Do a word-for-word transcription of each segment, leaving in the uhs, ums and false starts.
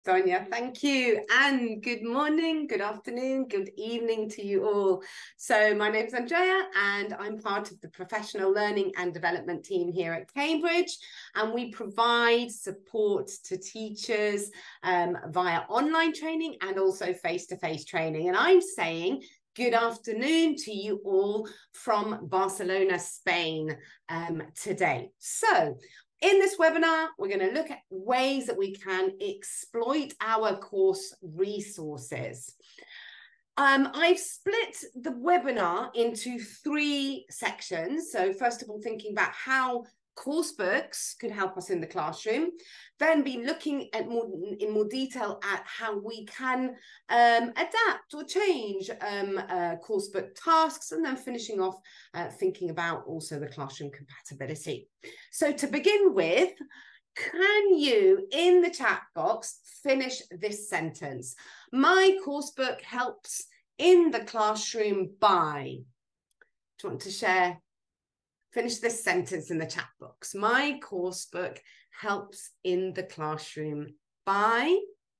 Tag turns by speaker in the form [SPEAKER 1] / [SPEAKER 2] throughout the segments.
[SPEAKER 1] Sonia, thank you. And good morning, good afternoon, good evening to you all. So my name is Andrea and I'm part of the professional learning and development team here at Cambridge. And we provide support to teachers um, via online training and also face-to-face training. And I'm saying good afternoon to you all from Barcelona, Spain um, today. So in this webinar, we're going to look at ways that we can exploit our course resources. Um, I've split the webinar into three sections. So first of all, thinking about how course books could help us in the classroom, then be looking at more in more detail at how we can um, adapt or change um, uh, course book tasks, and then finishing off uh, thinking about also the classroom compatibility. So to begin with, can you in the chat box finish this sentence? My course book helps in the classroom by. Do you want to share? Finish this sentence in the chat box. My course book helps in the classroom by.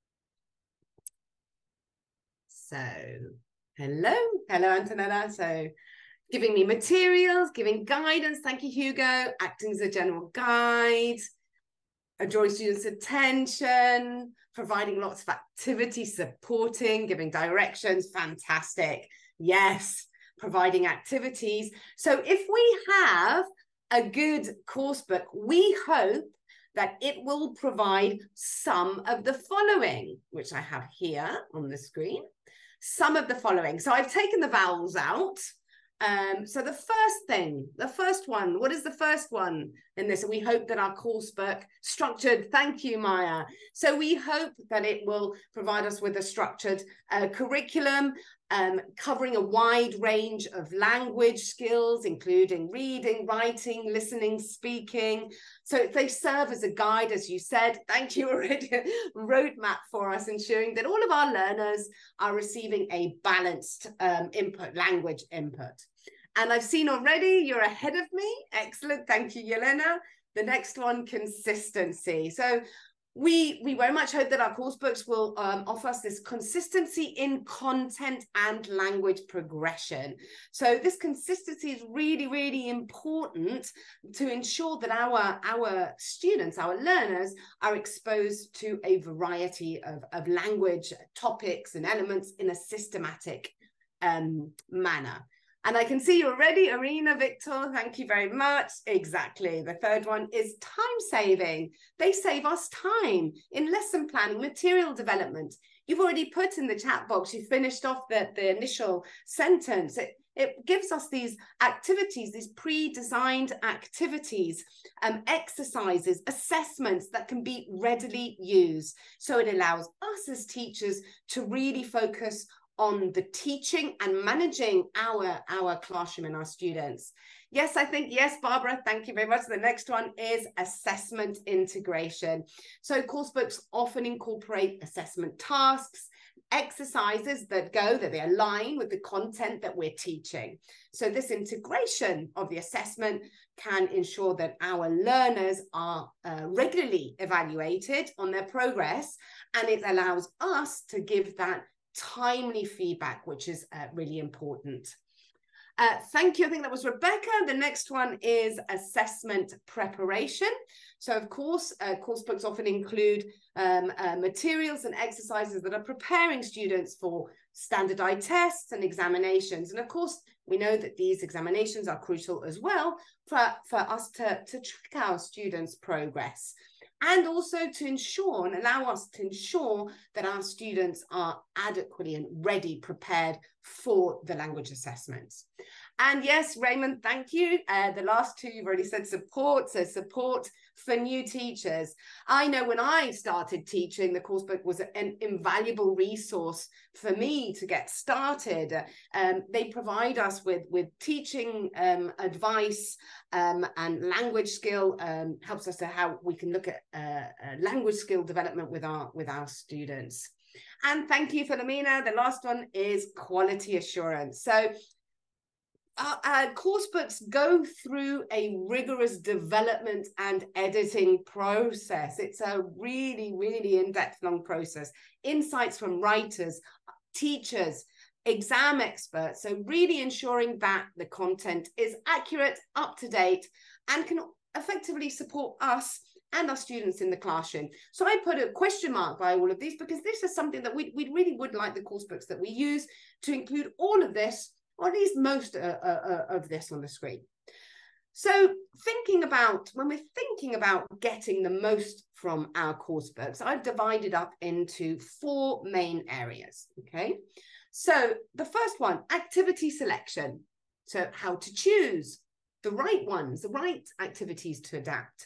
[SPEAKER 1] So, hello, hello, Antonella. So, giving me materials, giving guidance. Thank you, Hugo. Acting as a general guide, drawing students' attention, providing lots of activity, supporting, giving directions. Fantastic. Yes. Providing activities. So if we have a good course book, we hope that it will provide some of the following, which I have here on the screen. Some of the following. So I've taken the vowels out. Um, so the first thing, the first one, what is the first one in this? We hope that our course book structured, thank you, Maya. So we hope that it will provide us with a structured uh, curriculum, um, covering a wide range of language skills, including reading, writing, listening, speaking. So they serve as a guide, as you said, thank you already, roadmap for us, ensuring that all of our learners are receiving a balanced um, input, language input. And I've seen already you're ahead of me. Excellent. Thank you, Yelena. The next one, consistency. So we, we very much hope that our course books will um, offer us this consistency in content and language progression. So this consistency is really, really important to ensure that our, our students, our learners, are exposed to a variety of, of language topics and elements in a systematic um, manner. And I can see you already, Arena, Victor, thank you very much. Exactly. The third one is time saving. They save us time in lesson planning, material development. You've already put in the chat box, you finished off the, the initial sentence. It, it gives us these activities, these pre-designed activities, um, exercises, assessments that can be readily used. So it allows us as teachers to really focus on the teaching and managing our, our classroom and our students. Yes, I think, yes, Barbara, thank you very much. The next one is assessment integration. So course books often incorporate assessment tasks, exercises that go, that they align with the content that we're teaching. So this integration of the assessment can ensure that our learners are uh, regularly evaluated on their progress, and it allows us to give that timely feedback, which is uh, really important. Uh, thank you. I think that was Rebecca. The next one is assessment preparation. So, of course, uh, course books often include um, uh, materials and exercises that are preparing students for standardized tests and examinations. And, of course, we know that these examinations are crucial as well for, for us to, to track our students' progress, and also to ensure and allow us to ensure that our students are adequately and ready, prepared for the language assessments. And yes, Raymond, thank you. Uh, the last two, you've already said support, so support for new teachers. I know when I started teaching, the course book was an invaluable resource for me to get started. Um, they provide us with, with teaching um, advice um, and language skill, um, helps us to how we can look at uh, uh, language skill development with our, with our students. And thank you, Philomena. The last one is quality assurance. So Our, our course books go through a rigorous development and editing process. It's a really, really in-depth, long process. Insights from writers, teachers, exam experts. So really ensuring that the content is accurate, up to date, and can effectively support us and our students in the classroom. So I put a question mark by all of these because this is something that we, we really would like the course books that we use to include all of this, or at least most uh, uh, of this on the screen. So thinking about, when we're thinking about getting the most from our course books, I've divided up into four main areas, okay? So the first one, activity selection. So how to choose the right ones, the right activities to adapt.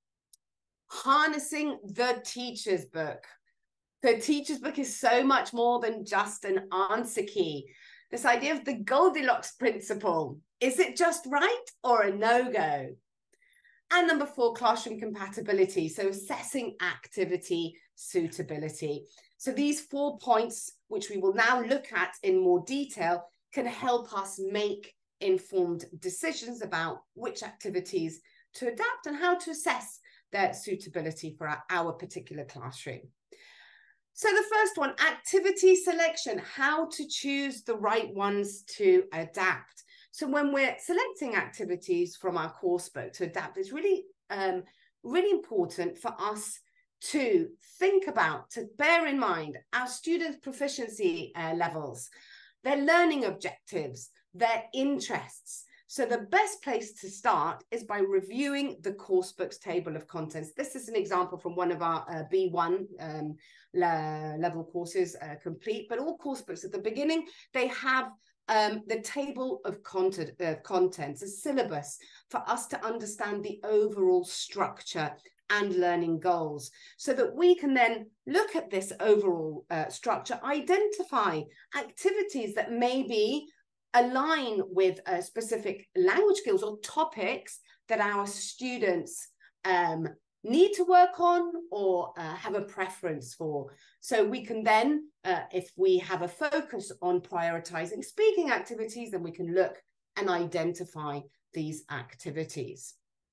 [SPEAKER 1] Harnessing the teacher's book. The teacher's book is so much more than just an answer key. This idea of the Goldilocks principle. Is it just right or a no-go? And number four, classroom compatibility. So assessing activity suitability. So these four points, which we will now look at in more detail, can help us make informed decisions about which activities to adapt and how to assess their suitability for our, our particular classroom. So the first one, activity selection, how to choose the right ones to adapt. So when we're selecting activities from our course book to adapt, it's really, um, really important for us to think about, to bear in mind our students' proficiency uh, levels, their learning objectives, their interests. So the best place to start is by reviewing the course book's table of contents. This is an example from one of our uh, B one um, le level courses uh, complete, but all course books at the beginning, they have um, the table of content, uh, contents, a syllabus for us to understand the overall structure and learning goals, so that we can then look at this overall uh, structure, identify activities that maybe align with uh, specific language skills or topics that our students um, need to work on or uh, have a preference for. So we can then, uh, if we have a focus on prioritizing speaking activities, then we can look and identify these activities.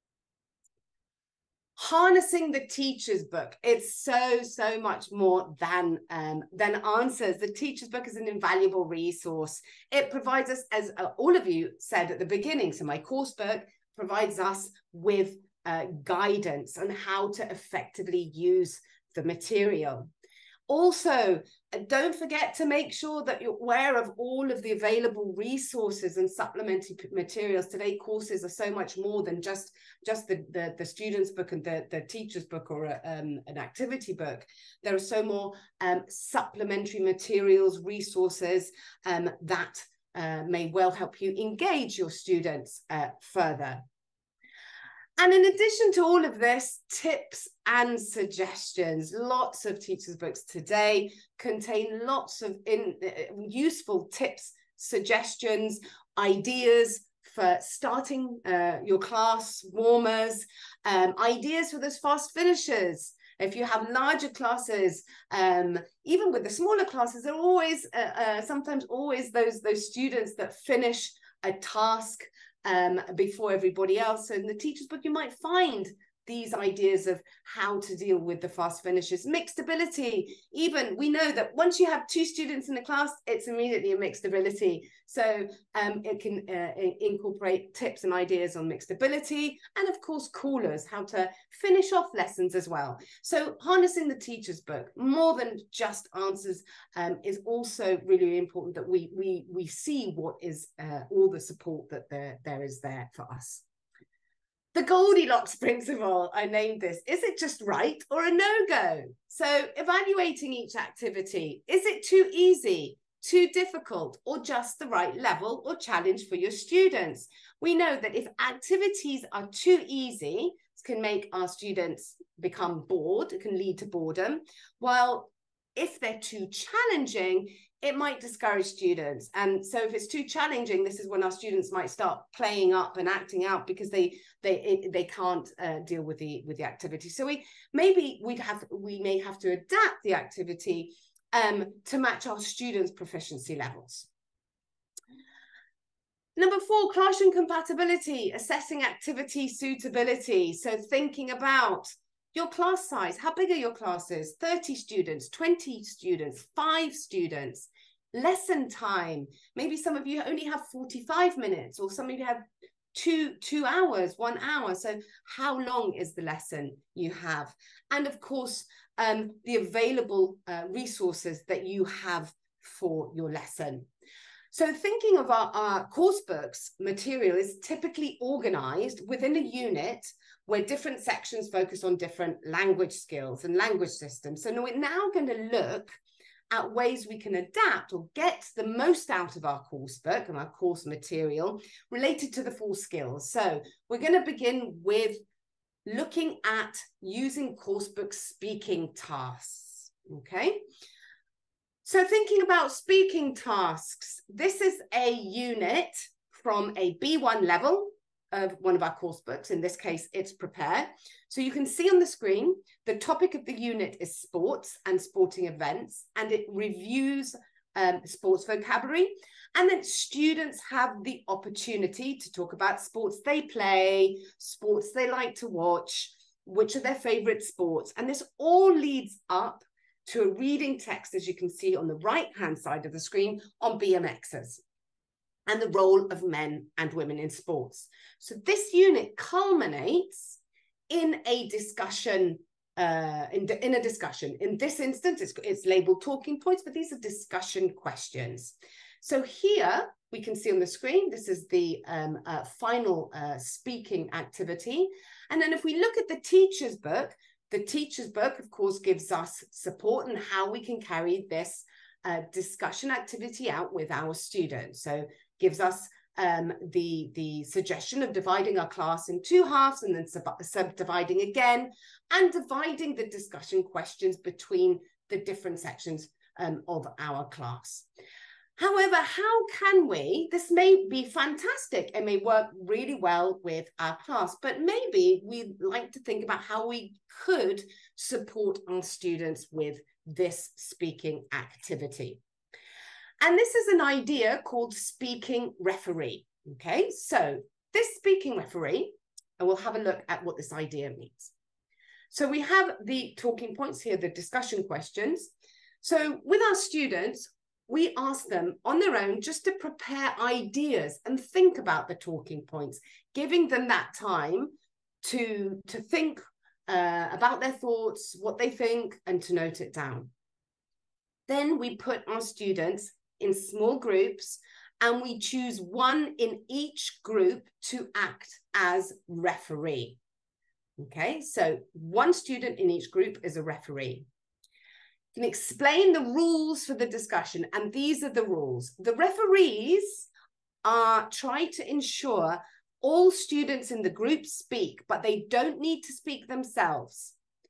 [SPEAKER 1] Harnessing the teacher's book. It's so, so much more than, um, than answers. The teacher's book is an invaluable resource. It provides us, as uh, all of you said at the beginning, so my course book provides us with uh, guidance on how to effectively use the material. Also, don't forget to make sure that you're aware of all of the available resources and supplementary materials. Today, courses are so much more than just, just the, the, the student's book and the, the teacher's book or a, um, an activity book. There are so more um, supplementary materials, resources um, that uh, may well help you engage your students uh, further. And in addition to all of this, tips and suggestions. Lots of teachers' books today contain lots of in, uh, useful tips, suggestions, ideas for starting uh, your class, warmers, um, ideas for those fast finishers. If you have larger classes, um, even with the smaller classes, there are always, uh, uh, sometimes always those, those students that finish a task Um, before everybody else. So in the teacher's book, you might find these ideas of how to deal with the fast finishers. Mixed ability, even we know that once you have two students in a class, it's immediately a mixed ability. So um, it can uh, incorporate tips and ideas on mixed ability, and of course callers, how to finish off lessons as well. So harnessing the teacher's book, more than just answers, um, is also really important that we we we see what is uh, all the support that there there is there for us. The Goldilocks principle, I named this. Is it just right or a no-go? So evaluating each activity. Is it too easy, too difficult, or just the right level or challenge for your students? We know that if activities are too easy, it can make our students become bored. It can lead to boredom. While if they're too challenging, it might discourage students. And so if it's too challenging, this is when our students might start playing up and acting out because they they it, they can't uh, deal with the with the activity. So we maybe we'd have we may have to adapt the activity um, to match our students' proficiency levels. Number four, classroom compatibility, assessing activity suitability. So thinking about your class size, how big are your classes? thirty students, twenty students, five students, lesson time. Maybe some of you only have forty-five minutes, or some of you have two, two hours, one hour. So how long is the lesson you have? And of course, um, the available uh, resources that you have for your lesson. So thinking of our, our course books material is typically organized within a unit where different sections focus on different language skills and language systems. So we're now going to look at ways we can adapt or get the most out of our course book and our course material related to the four skills. So we're going to begin with looking at using course book speaking tasks, okay? So thinking about speaking tasks, this is a unit from a B one level of one of our course books. In this case, it's Prepare. So you can see on the screen, the topic of the unit is sports and sporting events, and it reviews um, sports vocabulary. And then students have the opportunity to talk about sports they play, sports they like to watch, which are their favorite sports. And this all leads up to a reading text, as you can see on the right-hand side of the screen, on B M Xs and the role of men and women in sports. So this unit culminates in a discussion, uh, in, in a discussion. In this instance, it's, it's labeled talking points, but these are discussion questions. So here we can see on the screen, this is the um, uh, final uh, speaking activity. And then if we look at the teacher's book, the teacher's book, of course, gives us support on how we can carry this uh, discussion activity out with our students. So gives us um, the, the suggestion of dividing our class in two halves and then sub subdividing again, and dividing the discussion questions between the different sections um, of our class. However, how can we, this may be fantastic and may work really well with our class, but maybe we'd like to think about how we could support our students with this speaking activity. And this is an idea called speaking referee. Okay, so this speaking referee, and we'll have a look at what this idea means. So we have the talking points here, the discussion questions. So with our students, we ask them on their own just to prepare ideas and think about the talking points, giving them that time to, to think uh, about their thoughts, what they think, and to note it down. Then we put our students in small groups, and we choose one in each group to act as referee. Okay, so one student in each group is a referee. Can explain the rules for the discussion, and these are the rules. The referees are trying to ensure all students in the group speak, but they don't need to speak themselves.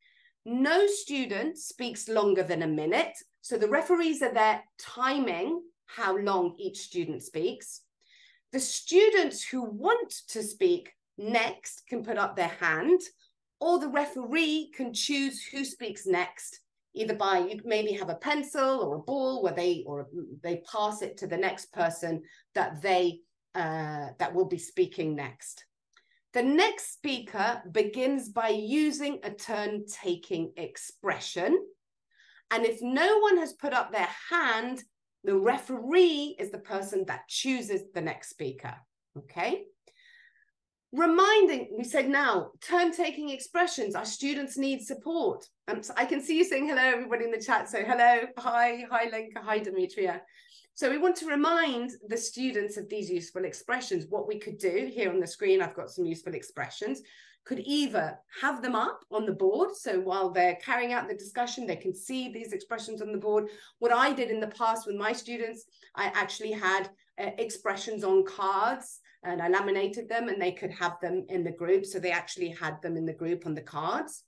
[SPEAKER 1] No student speaks longer than a minute, so the referees are there timing how long each student speaks. The students who want to speak next can put up their hand, or the referee can choose who speaks next, either by, you maybe have a pencil or a ball where they, or they pass it to the next person that they, uh, that will be speaking next. The next speaker begins by using a turn-taking expression. And if no one has put up their hand, the referee is the person that chooses the next speaker, okay? Reminding, we said now, turn-taking expressions, our students need support. Um, so I can see you saying hello, everybody in the chat. So hello, hi, hi Lenka, hi Demetria. So we want to remind the students of these useful expressions. What we could do here on the screen, I've got some useful expressions, could either have them up on the board. So while they're carrying out the discussion, they can see these expressions on the board. What I did in the past with my students, I actually had uh, expressions on cards, and I laminated them, and they could have them in the group. So they actually had them in the group on the cards.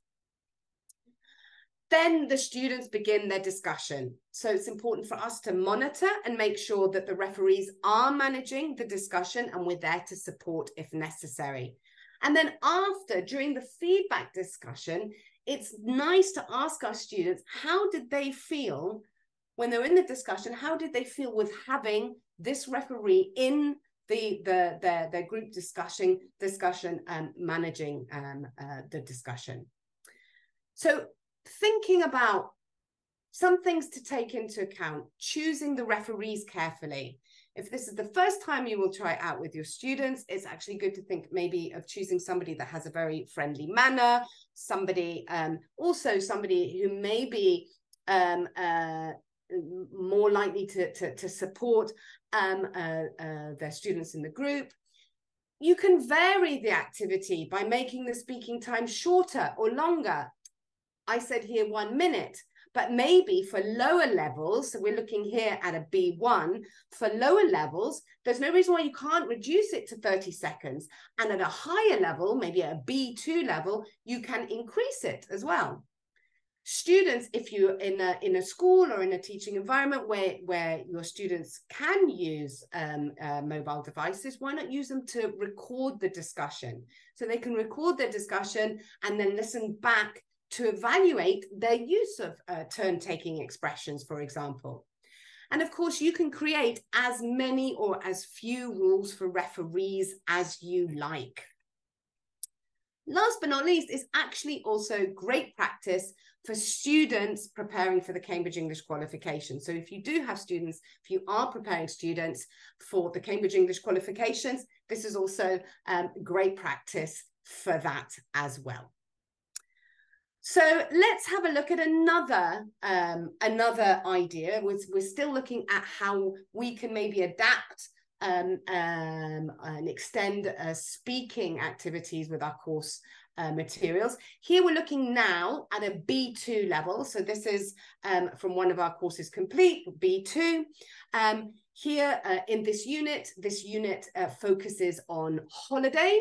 [SPEAKER 1] Then the students begin their discussion. So it's important for us to monitor and make sure that the referees are managing the discussion, and we're there to support if necessary. And then after, during the feedback discussion, it's nice to ask our students, how did they feel when they're in the discussion? How did they feel with having this referee in the the their, their group discussion discussion and managing um, uh, the discussion. So thinking about some things to take into account, choosing the referees carefully. If this is the first time you will try it out with your students, it's actually good to think maybe of choosing somebody that has a very friendly manner, somebody, um, also somebody who may be um, uh, more likely to, to, to support um, uh, uh, their students in the group. You can vary the activity by making the speaking time shorter or longer. I said here one minute, but maybe for lower levels, so we're looking here at a B one, for lower levels, there's no reason why you can't reduce it to thirty seconds. And at a higher level, maybe at a B two level, you can increase it as well. Students, if you're in a, in a school or in a teaching environment where, where your students can use um, uh, mobile devices, why not use them to record the discussion? So they can record their discussion and then listen back to evaluate their use of uh, turn-taking expressions, for example. And of course, you can create as many or as few rules for referees as you like. Last but not least, is actually also great practice for students preparing for the Cambridge English qualification. So if you do have students, if you are preparing students for the Cambridge English qualifications, this is also um, great practice for that as well. So let's have a look at another, um, another idea. We're, we're still looking at how we can maybe adapt um, um, and extend uh, speaking activities with our course uh, materials. Here we're looking now at a B two level. So this is um, from one of our courses complete, B two. Um, here uh, in this unit, this unit uh, focuses on holidays.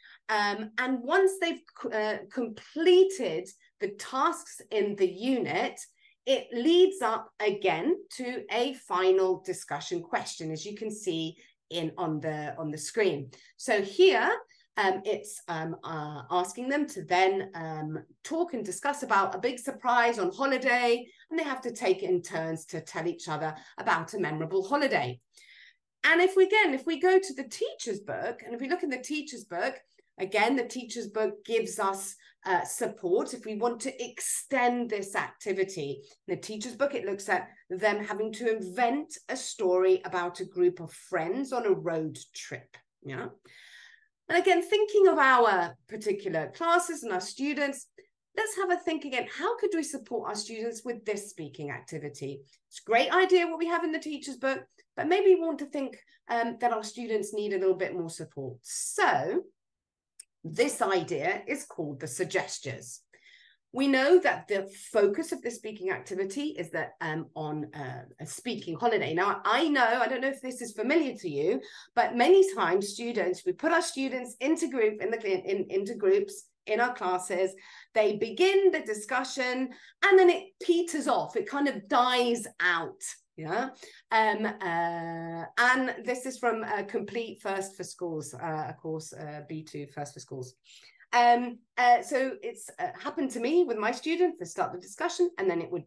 [SPEAKER 1] Um, and once they've uh, completed the tasks in the unit, it leads up again to a final discussion question, as you can see in on the on the screen. So here um, it's um, uh, asking them to then um, talk and discuss about a big surprise on holiday, and they have to take it in turns to tell each other about a memorable holiday. And if we again, if we go to the teacher's book, and if we look in the teacher's book, again, the teacher's book gives us uh, support if we want to extend this activity. In the teacher's book, it looks at them having to invent a story about a group of friends on a road trip. Yeah. And again, thinking of our particular classes and our students, let's have a think again. How could we support our students with this speaking activity? It's a great idea what we have in the teacher's book, but maybe we want to think um, that our students need a little bit more support. So this idea is called the suggestures. We know that the focus of the speaking activity is that um, on uh, a speaking holiday. Now, I know, I don't know if this is familiar to you, but many times students, we put our students into group in the in, into groups in our classes, they begin the discussion and then it peters off, it kind of dies out. Yeah, um, uh, and this is from uh, Complete First for Schools, uh, of course, uh, B two First for Schools. Um, uh, so it's uh, happened to me with my students. They start the discussion and then it would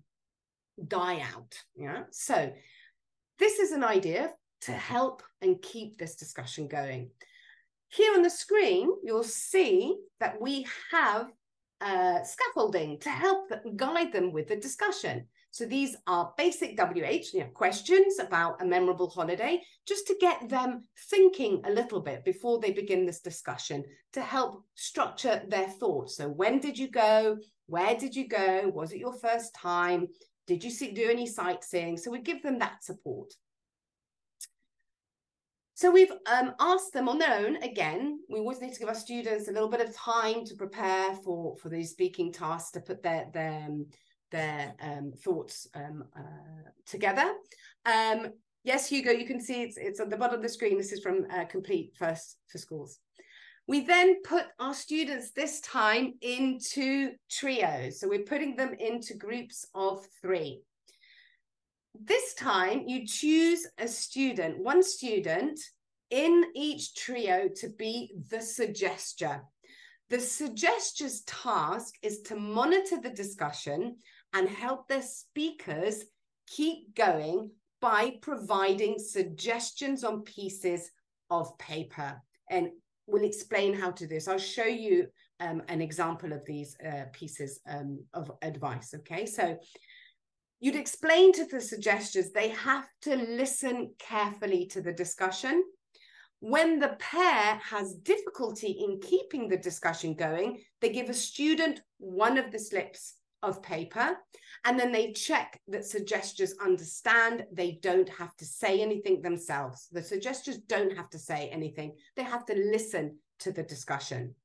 [SPEAKER 1] die out. Yeah, so this is an idea to help and keep this discussion going. Here on the screen, you'll see that we have uh, scaffolding to help guide them with the discussion. So these are basic W H, you know, questions about a memorable holiday, just to get them thinking a little bit before they begin this discussion, to help structure their thoughts. So when did you go? Where did you go? Was it your first time? Did you see, do any sightseeing? So we give them that support. So we've um, asked them on their own, again, we always need to give our students a little bit of time to prepare for, for these speaking tasks, to put their, their, their um, thoughts um, uh, together. Um, yes, Hugo, you can see it's, it's at the bottom of the screen. This is from uh, Complete First for Schools. We then put our students this time into trios. So we're putting them into groups of three. This time you choose a student, one student in each trio to be the suggester. The suggester's task is to monitor the discussion and help their speakers keep going by providing suggestions on pieces of paper. And we'll explain how to do this. I'll show you um, an example of these uh, pieces um, of advice, okay? So you'd explain to the suggestors they have to listen carefully to the discussion. When the pair has difficulty in keeping the discussion going, they give a student one of the slips of paper, and then they check that suggestors understand. They don't have to say anything themselves. The suggestors don't have to say anything. They have to listen to the discussion.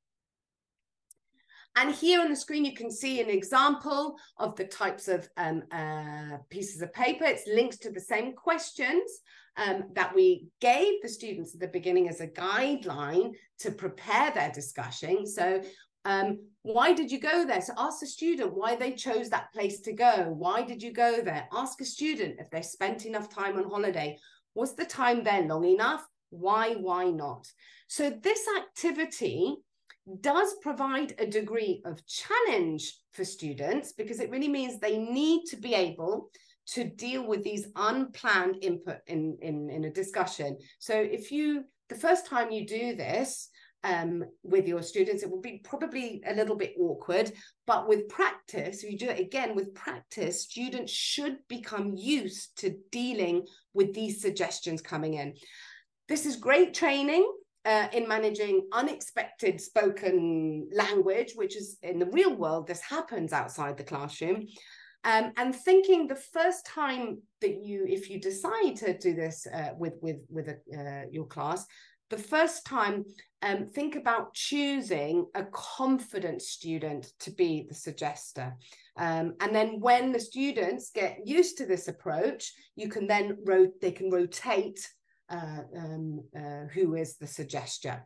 [SPEAKER 1] And here on the screen, you can see an example of the types of um, uh, pieces of paper. It's links to the same questions um, that we gave the students at the beginning as a guideline to prepare their discussion. So um, why did you go there? So ask the student why they chose that place to go. Why did you go there? Ask a student if they spent enough time on holiday. Was the time there long enough? Why, why not? So this activity does provide a degree of challenge for students, because it really means they need to be able to deal with these unplanned input in, in, in a discussion. So if you, the first time you do this um, with your students, it will be probably a little bit awkward, but with practice, if you do it again with practice, students should become used to dealing with these suggestions coming in. This is great training Uh, in managing unexpected spoken language, which is in the real world, this happens outside the classroom. Um, and thinking the first time that you, if you decide to do this uh, with, with, with a, uh, your class, the first time, um, think about choosing a confident student to be the suggester. Um, and then when the students get used to this approach, you can then, ro- they can rotate Uh, um, uh, who is the suggester.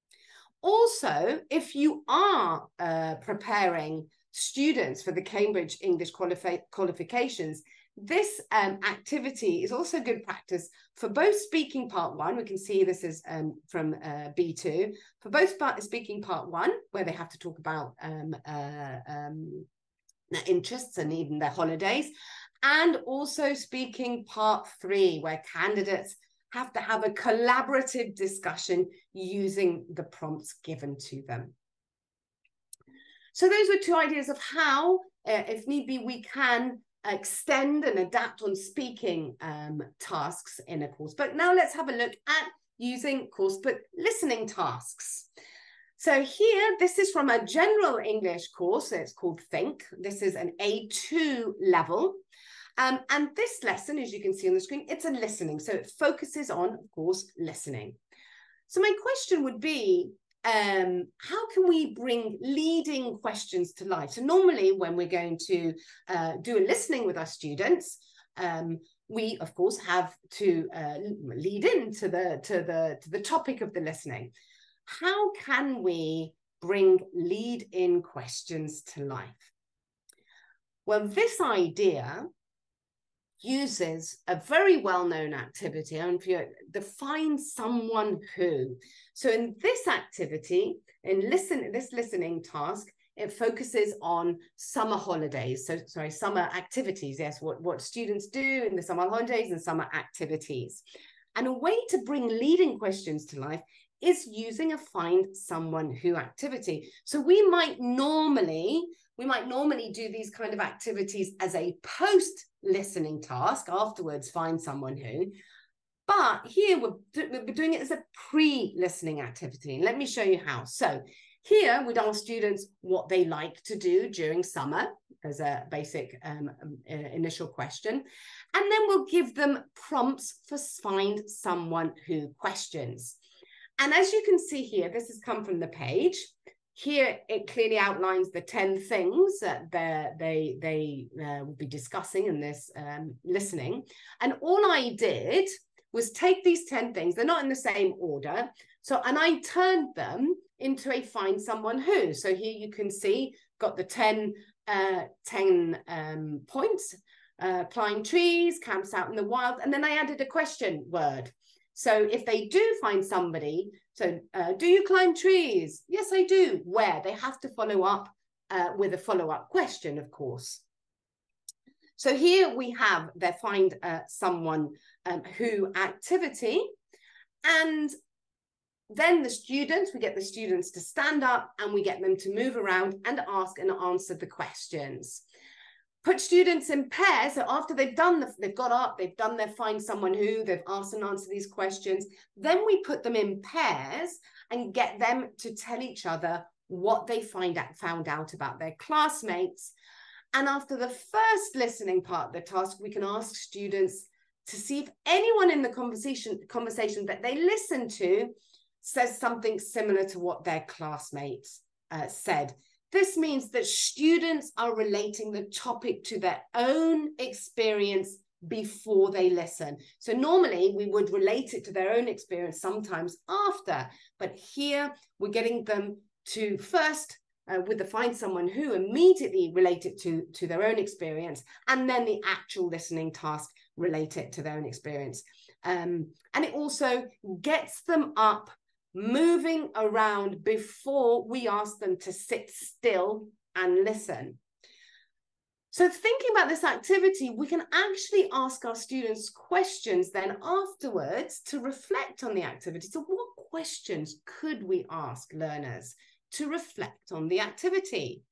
[SPEAKER 1] Also, if you are uh, preparing students for the Cambridge English qualifi qualifications, this um, activity is also good practice for both speaking part one. We can see this is um, from uh, B two. For both part, speaking part one, where they have to talk about um, uh, um, their interests and even their holidays, and also speaking part three, where candidates have to have a collaborative discussion using the prompts given to them. So those were two ideas of how, uh, if need be, we can extend and adapt on speaking um, tasks in a course. But now let's have a look at using coursebook listening tasks. So here, this is from a general English course. It's called Think. This is an A two level. Um, and this lesson, as you can see on the screen, it's a listening. So it focuses on, of course, listening. So my question would be, um, how can we bring leading questions to life? So normally when we're going to uh, do a listening with our students, um, we, of course, have to uh, lead into the, to, the, to the topic of the listening. How can we bring lead-in questions to life? Well, this idea uses a very well-known activity, and if you define someone who. So in this activity, in listen, this listening task, it focuses on summer holidays. So sorry, summer activities. Yes, what, what students do in the summer holidays and summer activities. And a way to bring leading questions to life is using a find someone who activity. So we might normally, we might normally do these kind of activities as a post listening task, afterwards find someone who, but here we're, do, we're doing it as a pre-listening activity. Let me show you how. So here we'd ask students what they like to do during summer as a basic um, uh, initial question, and then we'll give them prompts for find someone who questions. And as you can see here, this has come from the page. Here, it clearly outlines the ten things that they, they uh, will be discussing in this um, listening. And all I did was take these ten things. They're not in the same order. So, and I turned them into a find someone who. So here you can see, got the ten, uh, ten um, points, uh, climb trees, camps out in the wild. And then I added a question word. So if they do find somebody, so uh, do you climb trees? Yes, I do. Where? They have to follow up uh, with a follow-up question, of course. So here we have their find uh, someone um, who activity. And then the students, we get the students to stand up and we get them to move around and ask and answer the questions. Put students in pairs. So after they've done, the, they've got up, they've done their find someone who, they've asked and answered these questions. Then we put them in pairs and get them to tell each other what they find out, found out about their classmates. And after the first listening part of the task, we can ask students to see if anyone in the conversation, conversation that they listen to says something similar to what their classmates uh, said. This means that students are relating the topic to their own experience before they listen. So normally we would relate it to their own experience sometimes after, but here we're getting them to first, uh, with the find someone who, immediately relate it to, to their own experience, and then the actual listening task relate it to their own experience. Um, and it also gets them up, moving around before we ask them to sit still and listen. So thinking about this activity, we can actually ask our students questions then afterwards to reflect on the activity. So what questions could we ask learners to reflect on the activity?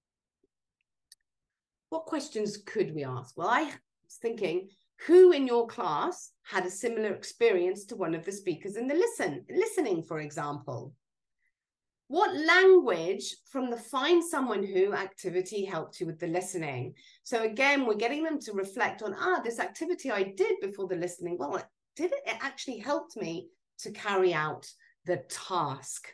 [SPEAKER 1] What questions could we ask? Well, I was thinking, who in your class had a similar experience to one of the speakers in the listen, listening, for example? What language from the find someone who activity helped you with the listening? So again, we're getting them to reflect on, ah, this activity I did before the listening, well, did it, it actually helped me to carry out the task?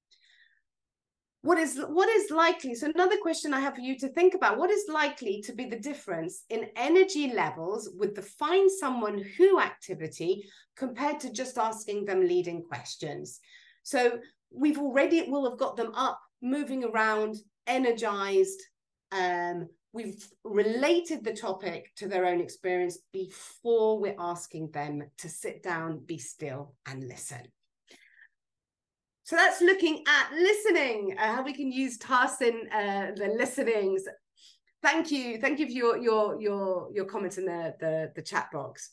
[SPEAKER 1] What is, what is likely, so another question I have for you to think about, what is likely to be the difference in energy levels with the find someone who activity compared to just asking them leading questions? So we've already, will have got them up, moving around, energized. Um, we've related the topic to their own experience before we're asking them to sit down, be still, and listen. So that's looking at listening, uh, how we can use tasks in uh, the listenings. Thank you. Thank you for your, your, your, your comments in the, the, the chat box.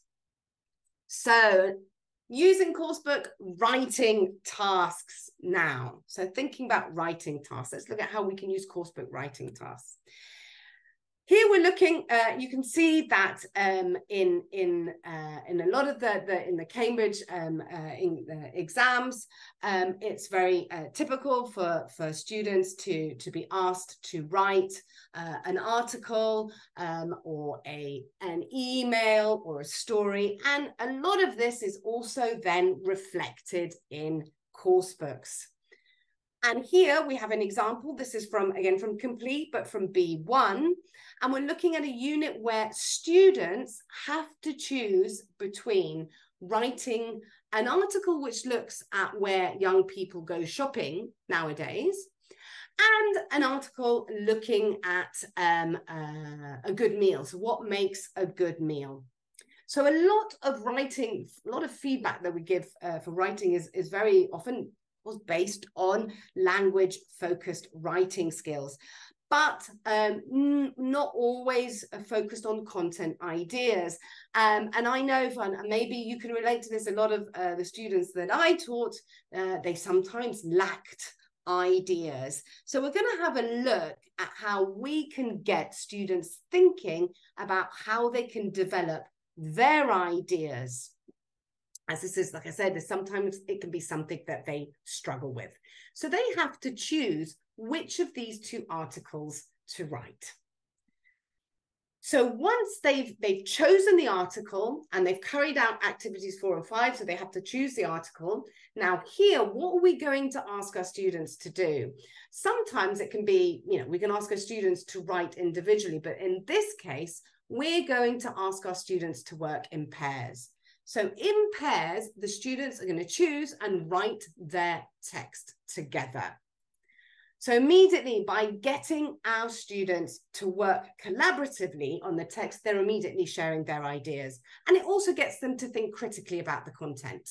[SPEAKER 1] So using coursebook, writing tasks now. So thinking about writing tasks, let's look at how we can use coursebook writing tasks. Here we're looking, uh, you can see that um, in, in, uh, in a lot of the, the in the Cambridge um, uh, in the exams, um, it's very uh, typical for, for students to, to be asked to write uh, an article um, or a, an email or a story. And a lot of this is also then reflected in coursebooks. And here we have an example. This is from, again, from Complete, but from B one. And we're looking at a unit where students have to choose between writing an article which looks at where young people go shopping nowadays, and an article looking at um, uh, a good meal. So what makes a good meal? So a lot of writing, a lot of feedback that we give uh, for writing is, is very often was based on language-focused writing skills, but um, not always focused on content ideas. Um, and I know, and maybe you can relate to this, a lot of uh, the students that I taught, uh, they sometimes lacked ideas. So we're going to have a look at how we can get students thinking about how they can develop their ideas. As this is, like I said, sometimes it can be something that they struggle with. So they have to choose which of these two articles to write. So once they've, they've chosen the article and they've carried out activities four and five, so they have to choose the article. Now here, what are we going to ask our students to do? Sometimes it can be, you know, we can ask our students to write individually, but in this case, we're going to ask our students to work in pairs. So in pairs, the students are going to choose and write their text together. So immediately by getting our students to work collaboratively on the text, they're immediately sharing their ideas. And it also gets them to think critically about the content.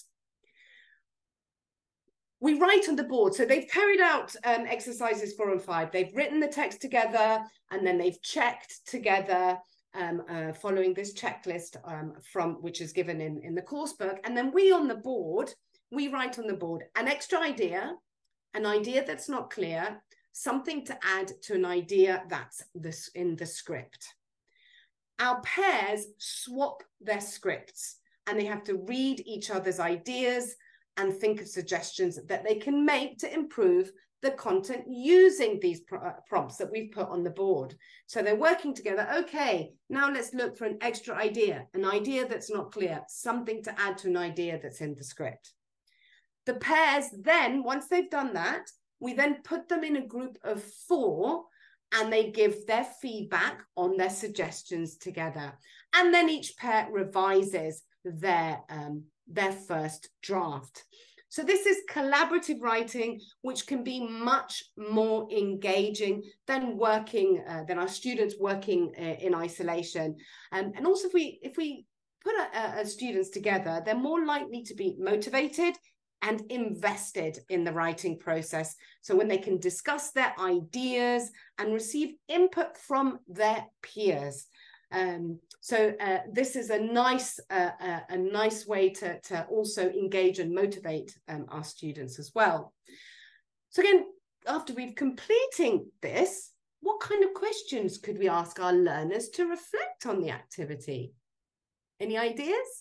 [SPEAKER 1] We write on the board. So they've carried out um, exercises four and five. They've written the text together and then they've checked together Um, uh, following this checklist um, from which is given in, in the course book. And then we on the board we write on the board an extra idea, an idea that's not clear, something to add to an idea that's this in the script. Our pairs swap their scripts and they have to read each other's ideas and think of suggestions that they can make to improve the content using these prompts that we've put on the board. So they're working together. Okay, now let's look for an extra idea, an idea that's not clear, something to add to an idea that's in the script. The pairs then, once they've done that, we then put them in a group of four and they give their feedback on their suggestions together. And then each pair revises their, um, their first draft. So this is collaborative writing, which can be much more engaging than working, uh, than our students working uh, in isolation. Um, and also if we, if we put a, a students together, they're more likely to be motivated and invested in the writing process. So when they can discuss their ideas and receive input from their peers. Um, so uh, this is a nice, uh, uh, a nice way to, to also engage and motivate um, our students as well. So again, after we've completing this, what kind of questions could we ask our learners to reflect on the activity? Any ideas?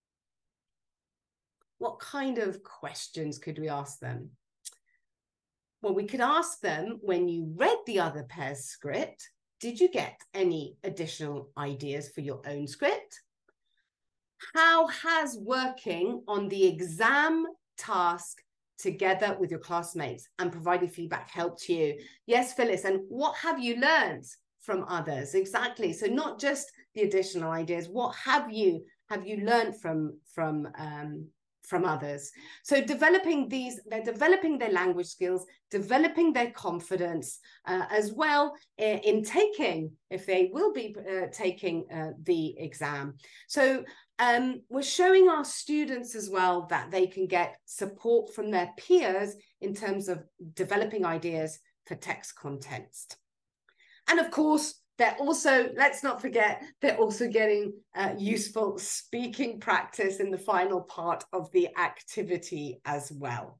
[SPEAKER 1] What kind of questions could we ask them? Well, we could ask them, when you read the other pair's script, did you get any additional ideas for your own script? How has working on the exam task together with your classmates and providing feedback helped you? Yes, Phyllis, and what have you learned from others? Exactly. So not just the additional ideas, what have you have you learned from, from um, from others? So developing these, they're developing their language skills, developing their confidence uh, as well uh, in taking, if they will be uh, taking uh, the exam. So um, we're showing our students as well that they can get support from their peers in terms of developing ideas for text context. And of course, they're also, let's not forget, they're also getting uh, useful speaking practice in the final part of the activity as well.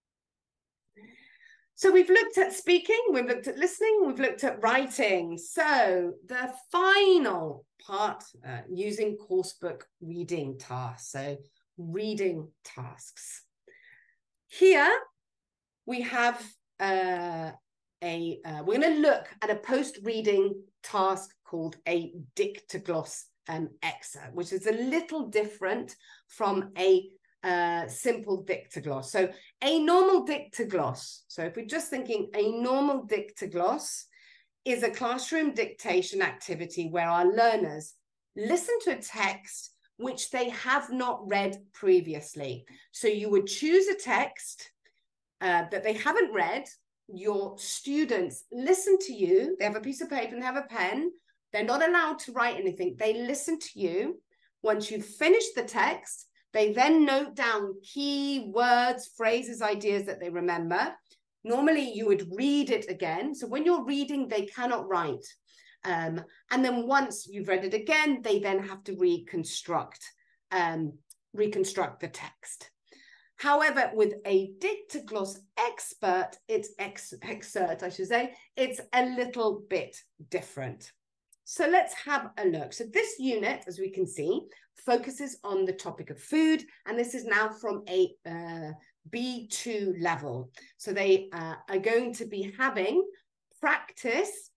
[SPEAKER 1] So we've looked at speaking, we've looked at listening, we've looked at writing. So the final part, uh, using coursebook reading tasks. So reading tasks. Here we have uh, a, uh, we're going to look at a post-reading task called a dictogloss um, excerpt, which is a little different from a uh, simple dictogloss. So a normal dictogloss, so if we're just thinking a normal dictogloss is a classroom dictation activity where our learners listen to a text which they have not read previously. So you would choose a text uh, that they haven't read. Your students listen to you. They have a piece of paper and they have a pen. They're not allowed to write anything. They listen to you. Once you've finished the text, they then note down key words, phrases, ideas that they remember. Normally, you would read it again. So when you're reading, they cannot write. Um, and then once you've read it again, they then have to reconstruct, um, reconstruct the text. However, with a dictogloss expert, it's ex excerpt, I should say, it's a little bit different. So let's have a look. So this unit, as we can see, focuses on the topic of food, and this is now from a uh, B two level. So they uh, are going to be having practice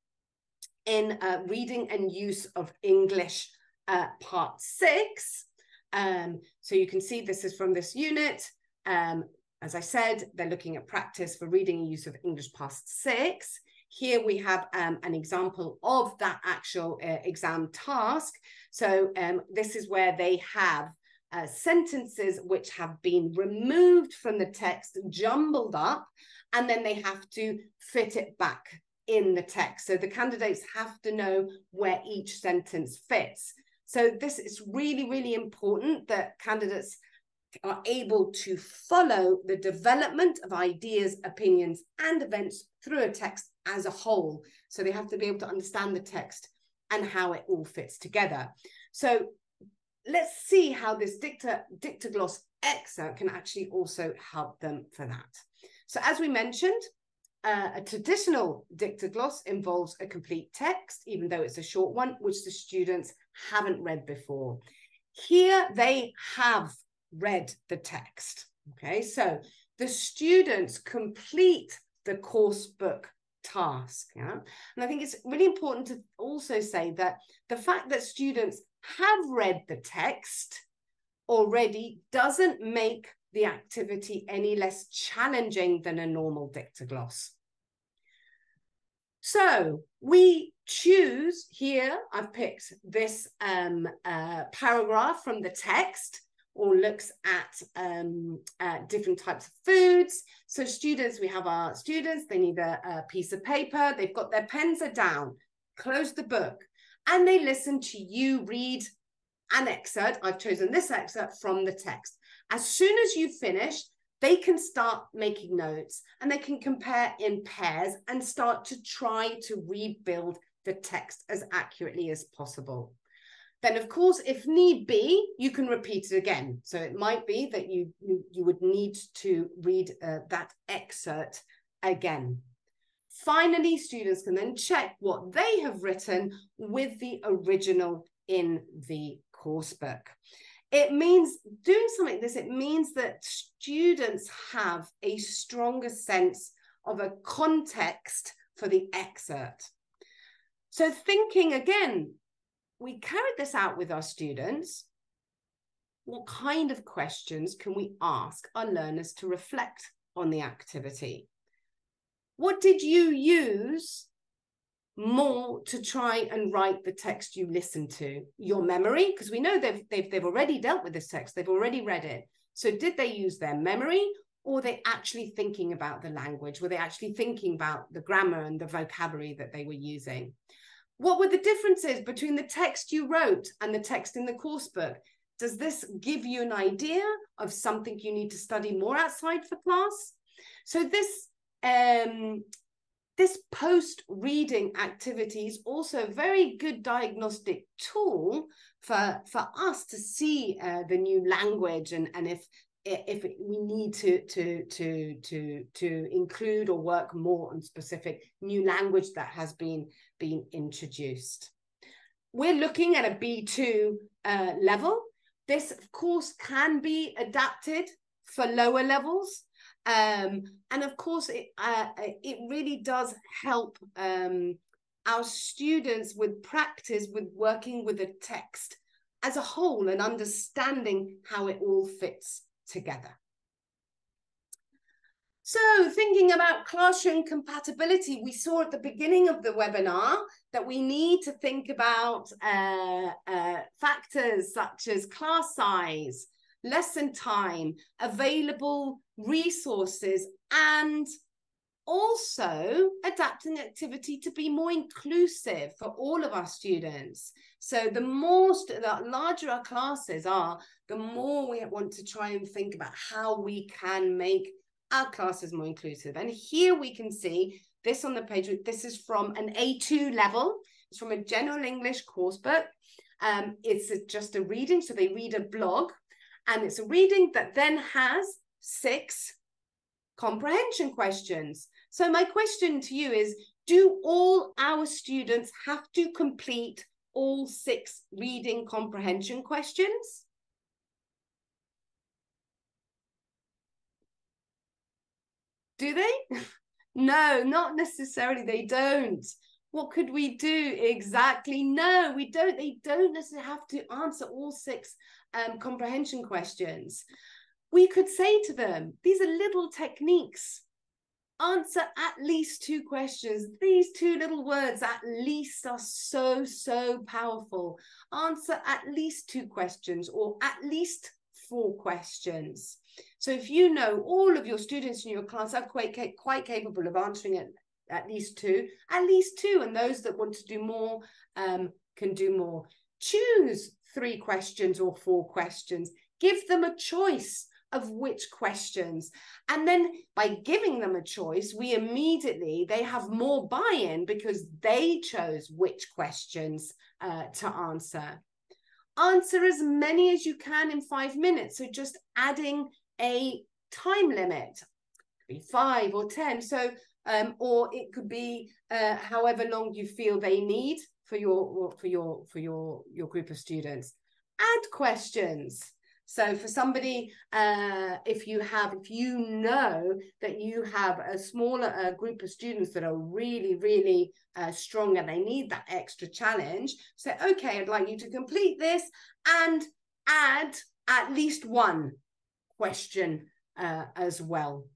[SPEAKER 1] in uh, reading and use of English uh, part six. Um, so you can see this is from this unit. Um, as I said, they're looking at practice for reading and use of English past six. Here we have um, an example of that actual uh, exam task. So um, this is where they have uh, sentences which have been removed from the text, jumbled up, and then they have to fit it back in the text. So the candidates have to know where each sentence fits. So this is really, really important that candidates are able to follow the development of ideas, opinions, and events through a text as a whole. So they have to be able to understand the text and how it all fits together. So let's see how this dicta, dictogloss excerpt can actually also help them for that. So as we mentioned, uh, a traditional dictogloss involves a complete text, even though it's a short one, which the students haven't read before. Here they have read the text. Okay, so the students complete the course book task. Yeah, and I think it's really important to also say that the fact that students have read the text already doesn't make the activity any less challenging than a normal dictogloss. So we choose here, I've picked this um, uh, paragraph from the text, or looks at um, uh, different types of foods. So students, we have our students, they need a, a piece of paper, they've got their pens are down, close the book, and they listen to you read an excerpt. I've chosen this excerpt from the text. As soon as you finish, they can start making notes and they can compare in pairs and start to try to rebuild the text as accurately as possible. Then, of course, if need be, you can repeat it again. So it might be that you, you, you would need to read uh, that excerpt again. Finally, students can then check what they have written with the original in the course book. It means doing something like this, it means that students have a stronger sense of a context for the excerpt. So thinking again, we carried this out with our students. What kind of questions can we ask our learners to reflect on the activity? What did you use more to try and write the text you listened to? Your memory, because we know they've, they've, they've already dealt with this text, they've already read it. So did they use their memory, or were they actually thinking about the language? Were they actually thinking about the grammar and the vocabulary that they were using? What were the differences between the text you wrote and the text in the course book? Does this give you an idea of something you need to study more outside for class? So this, um, this post-reading activity is also a very good diagnostic tool for, for us to see uh, the new language and, and if, if we need to, to, to, to, to include or work more on specific new language that has been, been introduced. We're looking at a B two uh, level. This, of course, can be adapted for lower levels. Um, and of course, it, uh, it really does help um, our students with practice with working with a text as a whole and understanding how it all fits together. So thinking about classroom compatibility, we saw at the beginning of the webinar that we need to think about uh, uh, factors such as class size, lesson time, available resources, and also adapting activity to be more inclusive for all of our students. So the more, the larger our classes are, the more we want to try and think about how we can make our classes more inclusive. And here we can see this on the page. This is from an A two level. It's from a general English course book. Um, it's a, just a reading. So they read a blog, and it's a reading that then has six comprehension questions. So my question to you is, do all our students have to complete all six reading comprehension questions? Do they? No, not necessarily. They don't. What could we do? Exactly. No, we don't. They don't necessarily have to answer all six um, comprehension questions. We could say to them, these are little techniques. Answer at least two questions. These two little words at least are so, so powerful. Answer at least two questions, or at least four questions. So if you know all of your students in your class are quite, quite capable of answering it at least two, at least two, and those that want to do more um, can do more. Choose three questions or four questions. Give them a choice of which questions. And then by giving them a choice, we immediately, they have more buy-in because they chose which questions uh, to answer. Answer as many as you can in five minutes. So just adding a time limit, it could be five or ten. So, um, or it could be uh, however long you feel they need for your for your for your your group of students. Add questions. So for somebody, uh, if you have, if you know that you have a smaller uh, group of students that are really, really uh, strong and they need that extra challenge, say, okay, I'd like you to complete this and add at least one question uh, as well.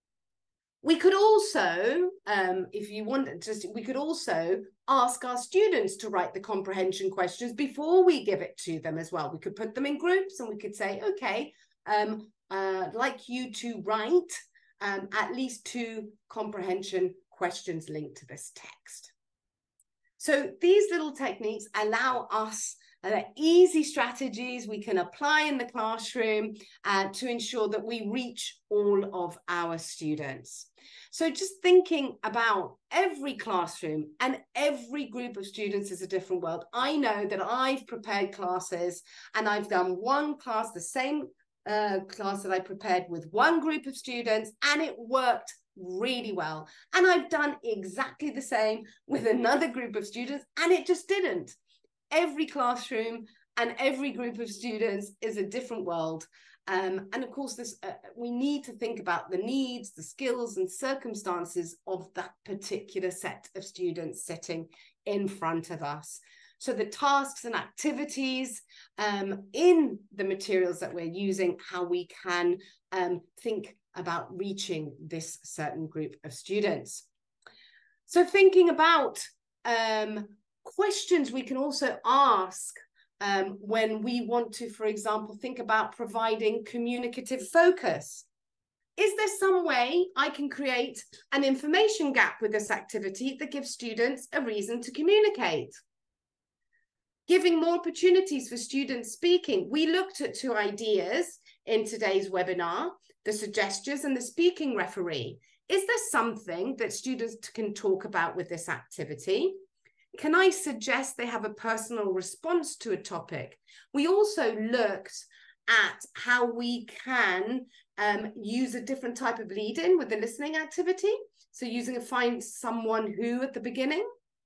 [SPEAKER 1] We could also, um, if you want, just we could also ask our students to write the comprehension questions before we give it to them as well. We could put them in groups and we could say, okay, um, uh, I'd like you to write um, at least two comprehension questions linked to this text. So these little techniques allow us uh, easy strategies we can apply in the classroom uh, to ensure that we reach all of our students. So just thinking about every classroom and every group of students is a different world. I know that I've prepared classes and I've done one class, the same uh, class that I prepared with one group of students, and it worked really well. And I've done exactly the same with another group of students and it just didn't. Every classroom and every group of students is a different world. Um, and of course, this uh, we need to think about the needs, the skills and circumstances of that particular set of students sitting in front of us. So the tasks and activities um, in the materials that we're using, how we can um, think about reaching this certain group of students. So thinking about um, questions we can also ask um, when we want to, for example, think about providing communicative focus. Is there some way I can create an information gap with this activity that gives students a reason to communicate? Giving more opportunities for students speaking. We looked at two ideas in today's webinar, the suggestors and the speaking referee. Is there something that students can talk about with this activity? Can I suggest they have a personal response to a topic? We also looked at how we can um, use a different type of lead-in with the listening activity. So using a find someone who at the beginning.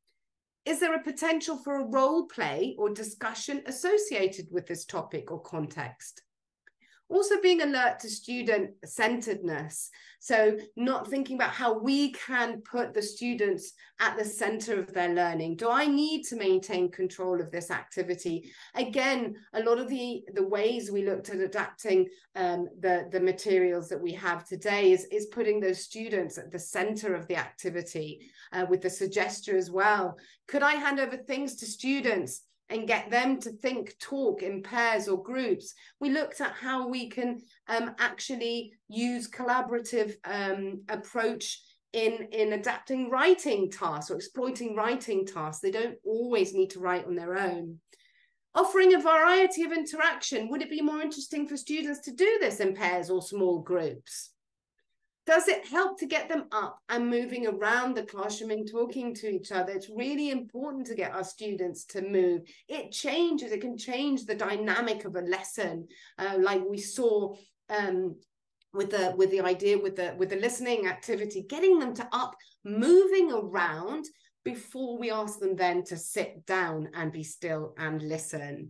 [SPEAKER 1] Is there a potential for a role play or discussion associated with this topic or context? Also being alert to student-centeredness. So not thinking about how we can put the students at the center of their learning. Do I need to maintain control of this activity? Again, a lot of the, the ways we looked at adapting um, the, the materials that we have today is, is putting those students at the center of the activity uh, with the suggester as well. Could I hand over things to students and get them to think, talk in pairs or groups? We looked at how we can um, actually use collaborative um, approach in, in adapting writing tasks or exploiting writing tasks. They don't always need to write on their own. Offering a variety of interaction. Would it be more interesting for students to do this in pairs or small groups? Does it help to get them up and moving around the classroom and talking to each other? It's really important to get our students to move. It changes, it can change the dynamic of a lesson, uh, like we saw um, with the with the idea with the with the listening activity, getting them to up, moving around before we ask them then to sit down and be still and listen.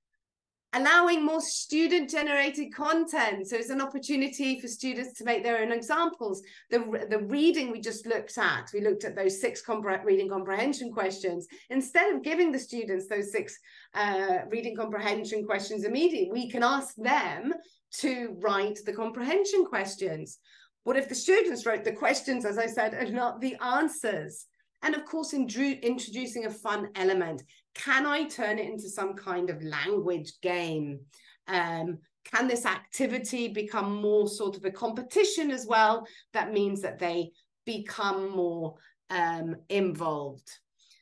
[SPEAKER 1] Allowing more student-generated content. So it's an opportunity for students to make their own examples. The, the reading we just looked at, we looked at those six compre- reading comprehension questions. Instead of giving the students those six uh, reading comprehension questions immediately, we can ask them to write the comprehension questions. What if the students wrote the questions, as I said, and not the answers? And of course, in introducing a fun element. Can I turn it into some kind of language game? Um, can this activity become more sort of a competition as well? That means that they become more um, involved.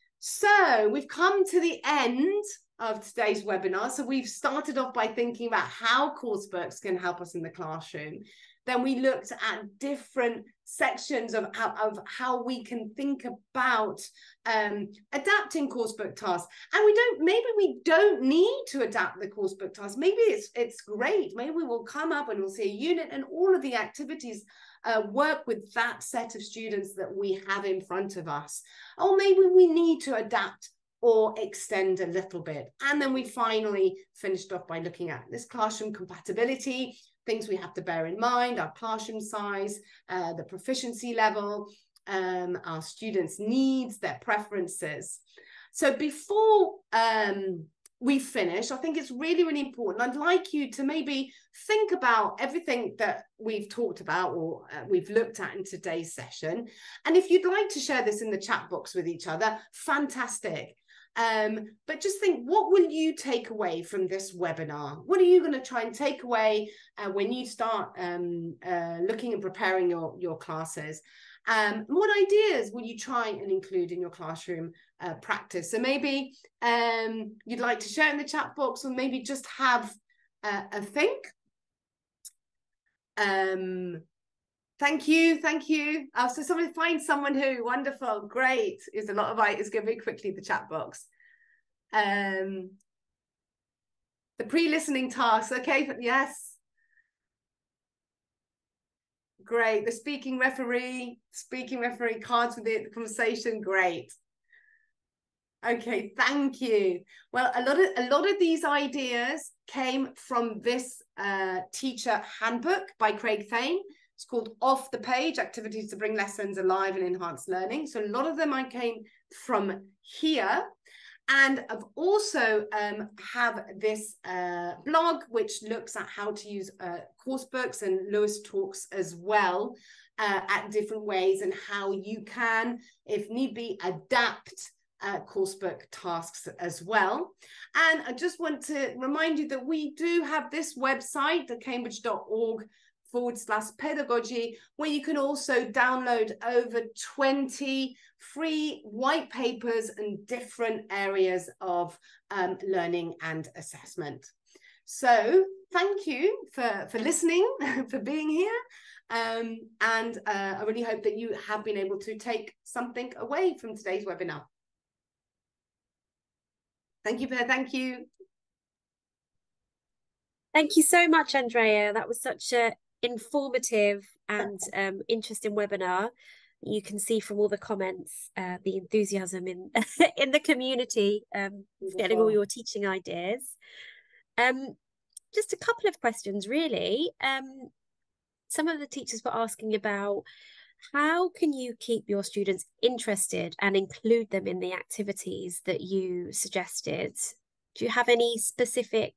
[SPEAKER 1] So we've come to the end of today's webinar. So we've started off by thinking about how coursebooks can help us in the classroom. Then we looked at different sections of, of how we can think about um, adapting coursebook tasks. And we don't, maybe we don't need to adapt the coursebook tasks. Maybe it's, it's great. Maybe we will come up and we'll see a unit and all of the activities uh, work with that set of students that we have in front of us. Or maybe we need to adapt or extend a little bit. And then we finally finished off by looking at this classroom compatibility, things we have to bear in mind, our classroom size, uh, the proficiency level, um, our students' needs, their preferences. So before um, we finish, I think it's really, really important. I'd like you to maybe think about everything that we've talked about or uh, we've looked at in today's session. And if you'd like to share this in the chat box with each other, fantastic. Um, but just think, what will you take away from this webinar? What are you going to try and take away uh, when you start um, uh, looking and preparing your, your classes? Um, what ideas will you try and include in your classroom uh, practice? So maybe um, you'd like to share in the chat box, or maybe just have uh, a think. Um, Thank you, thank you. Oh, so somebody find someone who, wonderful, great. There's a lot of items, go very quickly, the chat box. Um, the pre-listening tasks, okay, yes. Great, the speaking referee, speaking referee cards with the, the conversation, great. Okay, thank you. Well, a lot of a lot of these ideas came from this uh, teacher handbook by Craig Thane. It's called Off the Page, Activities to Bring Lessons Alive and Enhance Learning. So a lot of them I came from here. And I've also um, have this uh, blog, which looks at how to use uh, course books, and Lewis talks as well uh, at different ways and how you can, if need be, adapt uh, coursebook tasks as well. And I just want to remind you that we do have this website, the cambridge dot org forward slash pedagogy, where you can also download over twenty free white papers in different areas of um, learning and assessment. So thank you for, for listening, for being here. Um, and uh, I really hope that you have been able to take something away from today's webinar. Thank you, Per. Thank you.
[SPEAKER 2] Thank you so much, Andrea. That was such a informative and um, interesting webinar. You can see from all the comments uh, the enthusiasm in in the community, um, getting all your teaching ideas. Um, just a couple of questions, really. Um, some of the teachers were asking about how can you keep your students interested and include them in the activities that you suggested? Do you have any specific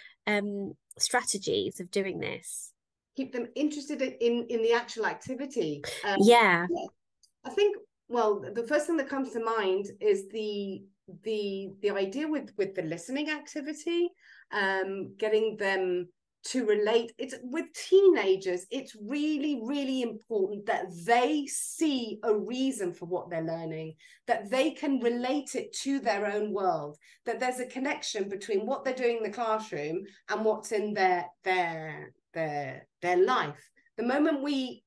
[SPEAKER 2] um, strategies of doing this?
[SPEAKER 1] Keep them interested in in the actual activity. Um,
[SPEAKER 2] yeah.
[SPEAKER 1] yeah, I think. Well, the first thing that comes to mind is the the the idea with with the listening activity, um, getting them to relate. It's with teenagers. It's really really important that they see a reason for what they're learning, that they can relate it to their own world, that there's a connection between what they're doing in the classroom and what's in their their their their life. The moment we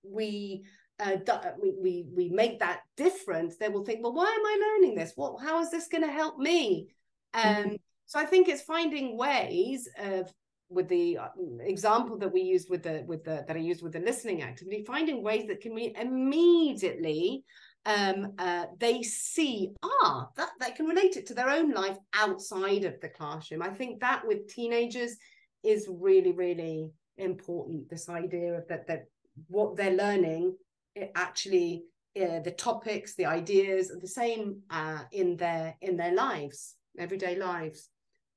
[SPEAKER 1] we uh, we, we we make that difference, they will think, well, why am I learning this? What, how is this going to help me? Um, mm-hmm. So I think it's finding ways of, with the example that we used with the with the that I used with the listening activity, finding ways that can be immediately um, uh, they see ah that they can relate it to their own life outside of the classroom. I think that with teenagers is really really important. This idea of that that what they're learning, it actually uh, the topics, the ideas are the same uh, in their in their lives, everyday lives.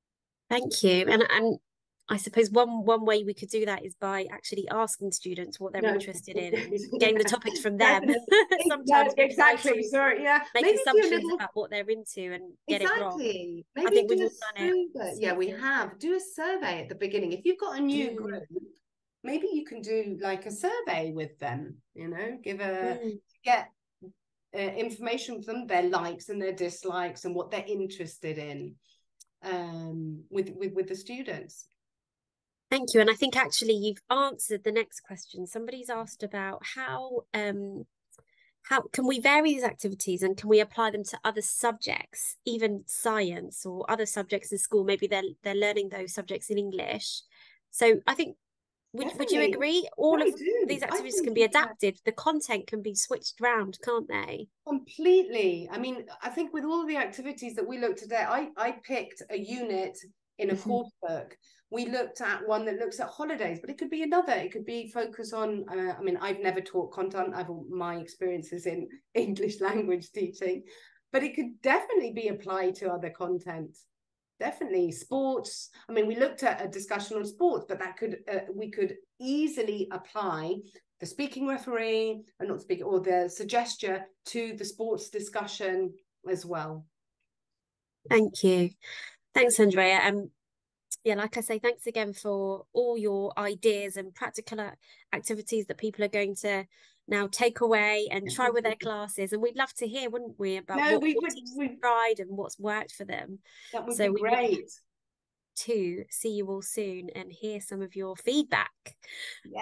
[SPEAKER 2] Thank you. And and I suppose one one way we could do that is by actually asking students what they're no. interested in and getting the topics from them. Sometimes
[SPEAKER 1] no, exactly. Sorry, yeah.
[SPEAKER 2] Make
[SPEAKER 1] Maybe
[SPEAKER 2] assumptions
[SPEAKER 1] little...
[SPEAKER 2] about what they're into and get
[SPEAKER 1] exactly.
[SPEAKER 2] it wrong.
[SPEAKER 1] Maybe
[SPEAKER 2] I think we've
[SPEAKER 1] do
[SPEAKER 2] all done it.
[SPEAKER 1] Yeah, we have. Do a survey at the beginning. If you've got a new
[SPEAKER 2] mm.
[SPEAKER 1] group, maybe you can do like a survey with them. You know, give a mm. get uh, information from them, their likes and their dislikes, and what they're interested in um, with with with the students.
[SPEAKER 2] Thank you. And I think actually you've answered the next question. Somebody's asked about how um how can we vary these activities and can we apply them to other subjects, even science or other subjects in school? Maybe they're they're learning those subjects in English. So I think would would you
[SPEAKER 1] Definitely.
[SPEAKER 2] agree?
[SPEAKER 1] Yeah,
[SPEAKER 2] All of
[SPEAKER 1] I do.
[SPEAKER 2] these
[SPEAKER 1] I
[SPEAKER 2] activities
[SPEAKER 1] think,
[SPEAKER 2] can be
[SPEAKER 1] yeah,
[SPEAKER 2] adapted. The content can be switched round, can't they?
[SPEAKER 1] completely. I mean, I think with all of the activities that we looked at today, I, I picked a unit in a
[SPEAKER 2] Mhm.
[SPEAKER 1] course book. We looked at one that looks at holidays, but it could be another. It could be focus on, uh, I mean, I've never taught content. I've my experiences in English language teaching, but it could definitely be applied to other content. Definitely sports. I mean, we looked at a discussion on sports, but that could uh, we could easily apply the speaking referee, or not speaking, or the suggestion to the sports discussion as well.
[SPEAKER 2] Thank you. Thanks, Andrea. Um, yeah, like I say, thanks again for all your ideas and practical activities that people are going to now take away and try with their classes. And we'd love to hear, wouldn't we, about
[SPEAKER 1] No,
[SPEAKER 2] what
[SPEAKER 1] we
[SPEAKER 2] your
[SPEAKER 1] would
[SPEAKER 2] teachers
[SPEAKER 1] we
[SPEAKER 2] tried and what's worked for them.
[SPEAKER 1] that would be
[SPEAKER 2] So we would love
[SPEAKER 1] great.
[SPEAKER 2] to see you all soon and hear some of your feedback.
[SPEAKER 1] Yeah.